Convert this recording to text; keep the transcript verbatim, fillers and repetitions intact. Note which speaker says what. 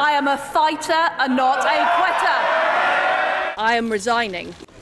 Speaker 1: I am a fighter and not a quitter. I am resigning.